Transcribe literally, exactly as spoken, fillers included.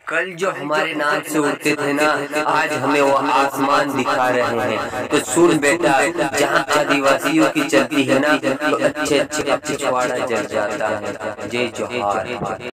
कल जो हमारे नाम से उड़ते थे ना, आज हमें वो आसमान दिखा रहे हैं। तो सुन बेटा, जहाँ आदिवासियों की चलती है ना, तो अच्छे अच्छे पिछवाड़ा जल जाता है। जय जोहार।